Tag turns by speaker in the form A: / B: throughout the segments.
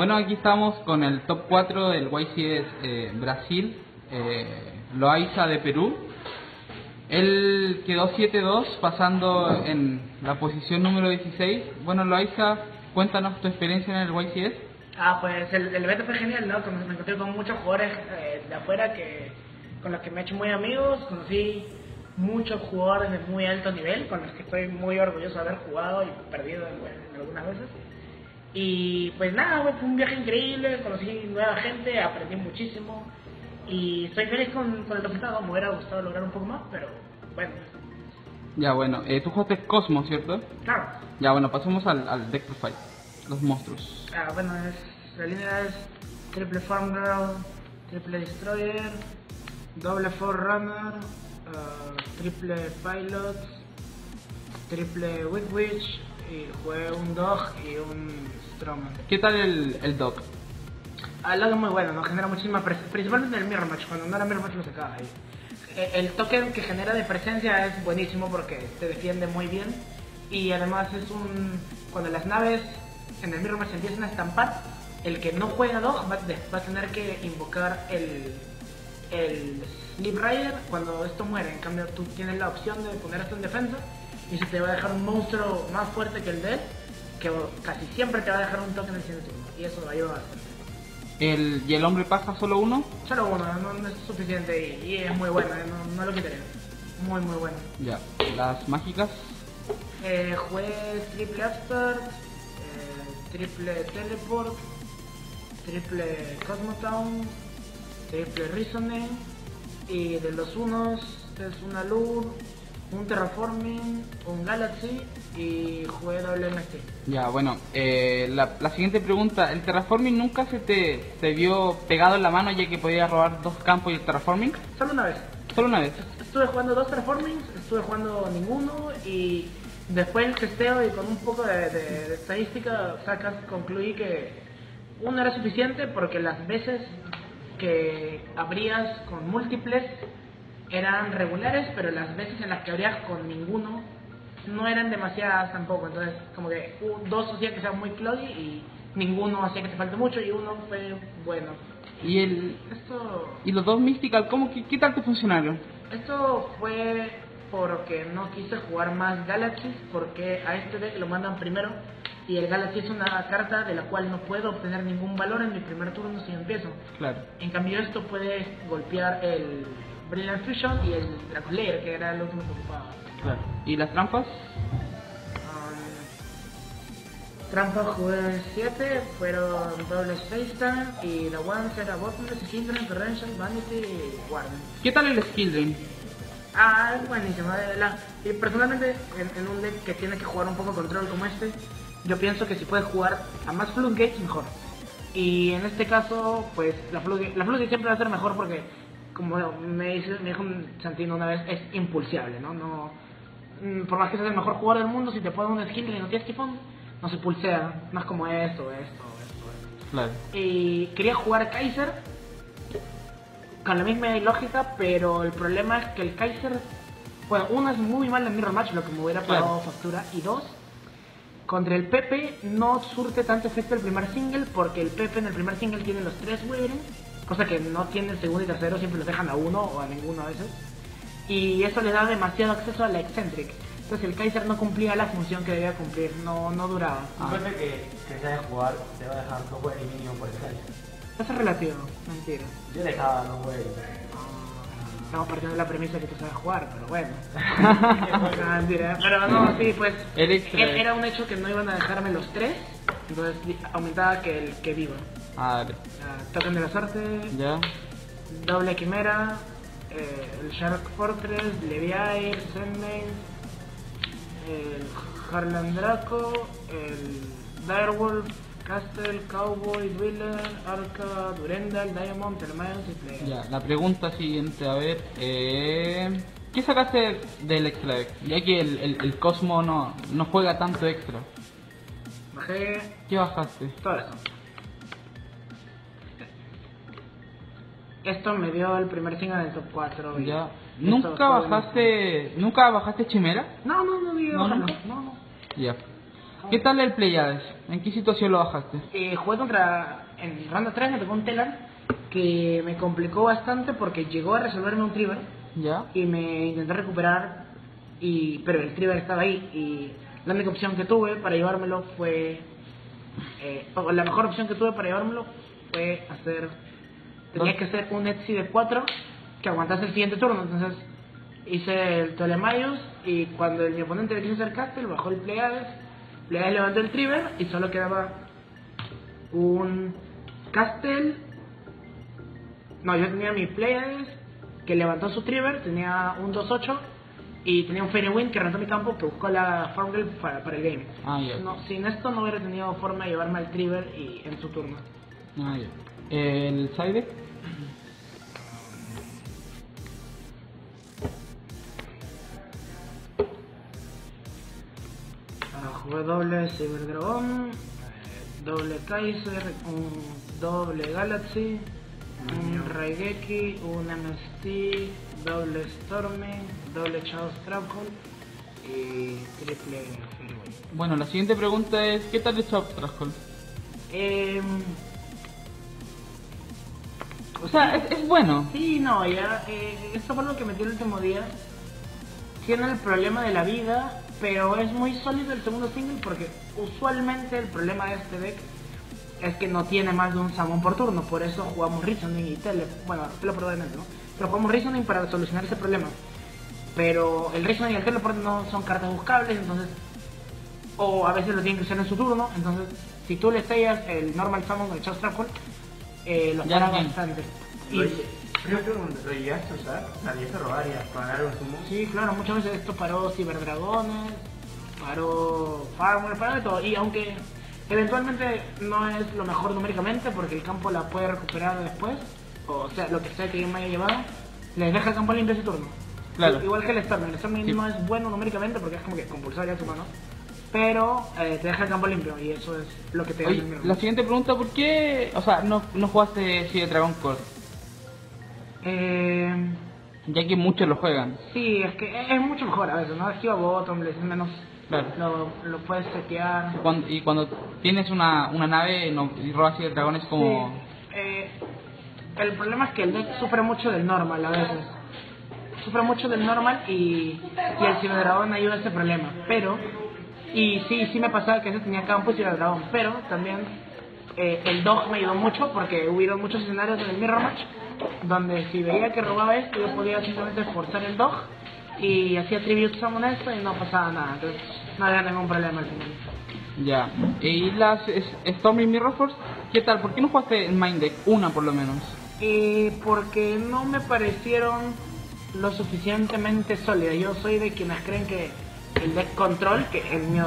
A: Bueno, aquí estamos con el top 4 del YCS Brasil, Loaiza de Perú. Él quedó 7-2, pasando en la posición número 16. Bueno, Loaiza, cuéntanos tu experiencia en el YCS.
B: Pues el evento fue genial, ¿no? Me encontré con muchos jugadores de afuera con los que me he hecho muy amigos. Conocí muchos jugadores de muy alto nivel, con los que estoy muy orgulloso de haber jugado y perdido en algunas veces. Y pues nada, fue un viaje increíble, conocí nueva gente, aprendí muchísimo y estoy feliz con el resultado. Me hubiera gustado lograr un poco más, pero bueno.
A: Ya, bueno, tú jugaste Cosmo, ¿cierto?
B: Claro.
A: Ya, bueno, pasemos al deck profile, los monstruos.
B: Bueno, la línea es triple Farm Girl, triple Destroyer, doble Forerunner, triple Pilot, triple Witch, y jugué un Dog y un Strongman.
A: ¿Qué tal el Dog?
B: El Dog es muy bueno, ¿no? Genera muchísima presencia, principalmente en el Mirror Match. Cuando no era Mirror Match lo sacaba ahí. El token que genera de presencia es buenísimo porque te defiende muy bien. Y además cuando las naves en el Mirror Match empiezan a estampar, el que no juega Dog va a tener que invocar el Sleep Rider cuando esto muere. En cambio tú tienes la opción de poner esto en defensa y se te va a dejar un monstruo más fuerte que el de él, que casi siempre te va a dejar un token en el siguiente turno, y eso ayuda bastante.
A: ¿Y el hombre paja solo uno?
B: Solo uno, no es suficiente y es muy bueno, no lo quitaría. Muy bueno.
A: Ya, las mágicas.
B: Jugué triple Upstart, triple Teleport, triple Cosmotown, triple Reasoning, y de los unos es una Lure, un Terraforming, un Galaxy y jugué doble MST.
A: Ya, bueno, la siguiente pregunta, ¿el Terraforming nunca se te vio pegado en la mano ya que podías robar dos campos y el Terraforming?
B: Solo una vez.
A: ¿Solo una vez?
B: Estuve jugando dos Terraformings, estuve jugando ninguno y después el testeo y con un poco de estadística concluí que uno era suficiente porque las veces que abrías con múltiples eran regulares, pero las veces en las que abrías con ninguno no eran demasiadas tampoco. Entonces como que dos hacía que sea muy cloggy y ninguno hacía que te falte mucho y uno fue bueno.
A: ¿Y los dos Mystical, qué tal te funcionaron?
B: Esto fue porque no quise jugar más Galaxies, porque a este deck lo mandan primero y el Galaxy es una carta de la cual no puedo obtener ningún valor en mi primer turno si empiezo.
A: Claro.
B: En cambio esto puede golpear el Brilliant Fusion y el Dragon Lair, que era el último que ocupaba.
A: Claro. ¿Y las trampas?
B: Trampas jugué 7, fueron doble Space Time y la Ones era Bottomless, Hindrance, Torrential, Vanity y Warden.
A: ¿Qué tal el Skill Drain?
B: Es buenísimo. Y personalmente en un deck que tiene que jugar un poco control como este, yo pienso que si puedes jugar a más Floodgates mejor. Y en este caso, pues la Floodgate siempre va a ser mejor porque, como me dijo Santino una vez, es impulsiable, ¿no? Por más que seas el mejor jugador del mundo, si te ponen un skill y no tienes tifón, no se pulsea, más como esto.
A: Claro.
B: Y quería jugar Kaiser con la misma lógica, pero el problema es que el Kaiser, bueno, uno es muy mal en Mirror Match, lo que me hubiera pagado factura, y dos, contra el Pepe no surte tanto efecto el primer single, porque el Pepe en el primer single tiene los 3 Wyvern, cosa que no tiene el segundo y tercero, siempre los dejan a uno o a ninguno a veces, y eso le da demasiado acceso a la Eccentric. Entonces el Kaiser no cumplía la función que debía cumplir, no duraba.
C: Un Pepe que sabe jugar te va a dejar 2 Wyvern mínimo por el Kaiser.
B: Eso es relativo, mentira.
C: Yo dejaba 2 Wyvern.
B: Estamos partiendo de la premisa que tú sabes jugar, pero bueno. No, mentira. Pero no, sí, pues era un hecho que no iban a dejarme los 3, entonces aumentaba que viva. Token de la suerte,
A: ya. Doble
B: Quimera, el Shark Fortress, Leviair, Sandmail, el Harlan Draco, el Direwolf, Castle, Cowboy, Dweller, Arca, Durendal, Diamond, Telemaeus y Player.
A: Ya, la pregunta siguiente, a ver, ¿qué sacaste del extra deck? Ya que el Cosmo no juega tanto extra.
B: Bajé...
A: ¿Qué bajaste?
B: Todo eso. Esto me dio el primer single del top 4.
A: Ya. ¿Nunca bajaste Chimera?
B: No.
A: Ya. ¿Qué tal el Pleiades? ¿En qué situación lo bajaste?
B: Jugué en ronda 3 me tocó un Telan que me complicó bastante porque llegó a resolverme un Trigger
A: ¿Ya?
B: y me intenté recuperar, pero el Trigger estaba ahí y la única opción que tuve para llevármelo fue... o la mejor opción que tuve para llevármelo fue tenía que hacer un Etsy de 4 que aguantase el siguiente turno, entonces hice el Ptolemaios y cuando mi oponente le quiso hacer Castle, bajó el Pleiades levantó el Trigger y solo quedaba un Castle. No, yo tenía mi Pleiades que levantó su Trigger, tenía un 2-8 y tenía un Fairy Wind que rentó mi campo que buscó la Farmgirl para el game.
A: Ya.
B: No, sin esto no hubiera tenido forma de llevarme al Trigger en su turno.
A: Ya. ¿El side?
B: Jugué doble Cyberdragon, doble Kaiser, un doble Galaxy, un Raigeki, un MST, doble Storming, doble Chaos Trapple y triple Fairway.
A: Bueno, la siguiente pregunta es, ¿qué tal el Chaos Trapple? O sea, es bueno.
B: Sí, no, ya, esto fue lo que metí el último día. Tiene el problema de la vida, pero es muy sólido el segundo single porque usualmente el problema de este deck es que no tiene más de un summon por turno, por eso jugamos Reasoning y Teleport probablemente, ¿no? Pero jugamos Reasoning para solucionar ese problema. Pero el Reasoning y el Teleport no son cartas buscables, entonces... O a veces lo tienen que usar en su turno, entonces si tú le sellas el normal summon con el Chaos Trapple, los para bastante.
C: ¿Lo llegaste a usar? ¿Salías a robar y a pagar un sumo?
B: Sí, claro, muchas veces esto paró Ciberdragones, paró Farmer, paró de todo. Y aunque eventualmente no es lo mejor numéricamente, porque el campo la puede recuperar después, o sea, lo que sea que me haya llevado, les deja el campo limpio ese turno.
A: Claro.
B: Igual que el Storming
A: Sí.
B: no es bueno numéricamente porque es como que compulsorio a tu mano, pero te deja el campo limpio y eso es lo que te da
A: Oye,
B: el mirror.
A: la siguiente pregunta, ¿por qué, o sea, no jugaste Sea Dragon Core? Ya que muchos lo juegan.
B: Sí, es que es mucho mejor a veces, ¿no? Esquiva bottom, es menos...
A: Claro.
B: Lo puedes setear.
A: Y cuando tienes una nave y robas Sea Dragon es como...
B: Sí. El problema es que el deck sufre mucho del normal a veces. Sufre mucho del normal y el Ciberdragón ayuda a ese problema. Pero, y sí me pasaba que ese tenía campo y Ciberdragón, pero también el dog me ayudó mucho porque hubieron muchos escenarios en el Mirror Match donde si veía que robaba esto yo podía simplemente forzar el dog y hacía tribute summon esto y no pasaba nada, entonces no había ningún problema al final.
A: Ya. ¿Y las Storm y Mirror Force? ¿Qué tal? ¿Por qué no jugaste en Mind Deck? Una por lo menos.
B: Porque no me parecieron lo suficientemente sólidas. Yo soy de quienes creen que el deck control, que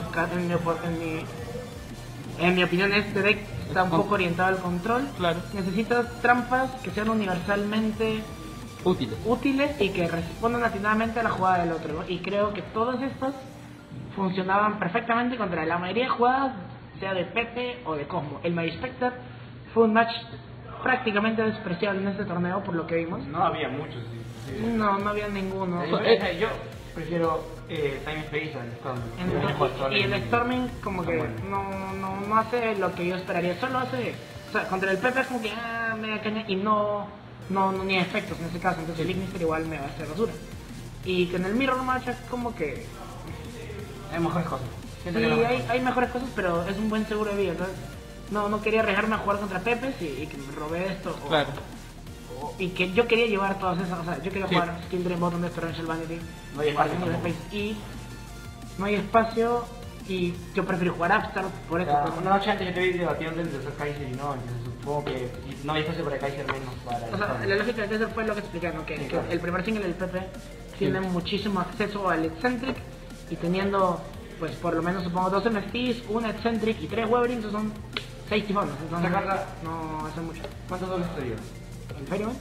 B: en mi opinión este deck está un poco orientado al control.
A: Claro.
B: Necesitas trampas que sean universalmente útiles y que respondan atinadamente a la jugada del otro, ¿no? Y creo que todas estas funcionaban perfectamente contra la mayoría de jugadas, sea de Pepe o de Cosmo. El Mage Spectre fue un match prácticamente despreciable en este torneo por lo que vimos.
C: No había muchos, sí.
B: No había ninguno.
C: Yo prefiero Time Space al Storming.
B: Y el Storming como que no hace lo que yo esperaría, solo hace, o sea, contra el Pepe es como que media caña y no ni efectos en ese caso, entonces el Ignister igual me va a hacer basura. Y con el Mirror Match es como que
C: hay mejores cosas.
B: sí, hay mejores cosas, pero es un buen seguro de vida, entonces no quería arriesgarme a jugar contra Pepe y que me robé esto.
A: Claro.
B: Y que yo quería llevar todas esas, o sea, yo quería jugar Skill Dream Bottom de Torrential Vanity.
C: No hay espacio.
B: Y no hay espacio y yo prefiero jugar Upstart por eso.
C: Una noche antes yo te vi debatiendo entre hacer Kaiser y no, entonces supongo que no hay espacio para Kaiser menos para el
B: O sea,
C: Storming.
B: la lógica de Kaiser fue lo que expliqué, ¿no? Que
C: claro.
B: el primer single del PP tiene muchísimo acceso al Eccentric y teniendo, pues por lo menos supongo 2 MSTs, un Eccentric y 3 Webrings, son 6 tifones, entonces
C: ¿Esta carta
B: no hace mucho.
C: cuántos dobles te dio?
B: ¿El Ferryman?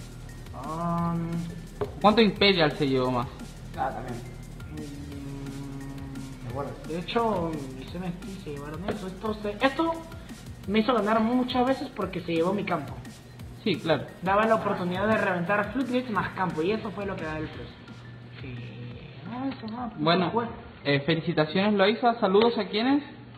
A: ¿Cuánto Imperial se llevó más?
C: También.
B: De hecho, mis MST se llevaron eso. Esto me hizo ganar muchas veces porque se llevó mi campo.
A: Sí, claro.
B: Daba la oportunidad de reventar Floodgates más campo y eso fue lo que daba el plus. No, eso no.
A: Bueno, felicitaciones Loisa, saludos a quienes.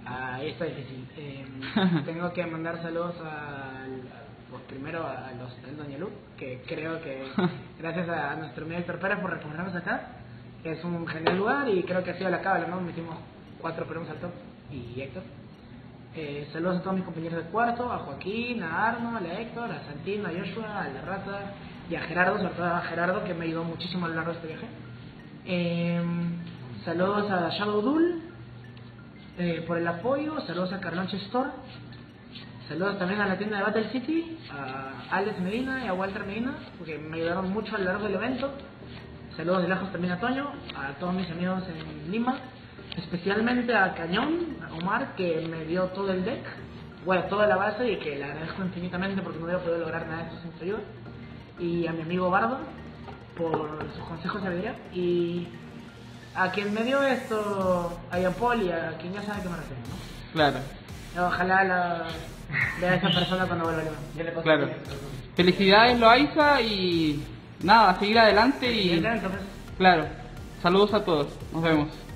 B: Ahí está difícil. Tengo que mandar saludos pues primero a los del Doña Lu, que creo que gracias a nuestro amigo Héctor Pérez por recomendarnos acá. Es un genial lugar y creo que ha sido la cábala, ¿no? Metimos 4 premios al top y Héctor. Saludos a todos mis compañeros de cuarto, a Joaquín, a Arnold, a Héctor, a Santino, a Joshua, a La Raza y a Gerardo, sobre todo a Gerardo que me ayudó muchísimo a lo largo de este viaje. Saludos a Shadow Duel por el apoyo, saludos a Carlonche Store, saludos también a la tienda de Battle City, a Alex Medina y a Walter Medina, porque me ayudaron mucho a lo largo del evento. Saludos de lejos también a Toño, a todos mis amigos en Lima, especialmente a Cañón, a Omar, que me dio todo el deck, bueno, toda la base y que le agradezco infinitamente porque no hubiera podido lograr nada de esto sin su ayuda. Y a mi amigo Bardo por sus consejos de sabiduría. Y a quien me dio esto, a Ian Paul y a quien ya sabe a qué me refiero, ¿no?
A: Claro.
B: Ojalá vea a esa persona cuando vuelva a Lima.
A: Claro. Felicidades, Loaiza, y nada, seguir adelante y...
B: Entonces,
A: Claro. Saludos a todos. Nos vemos.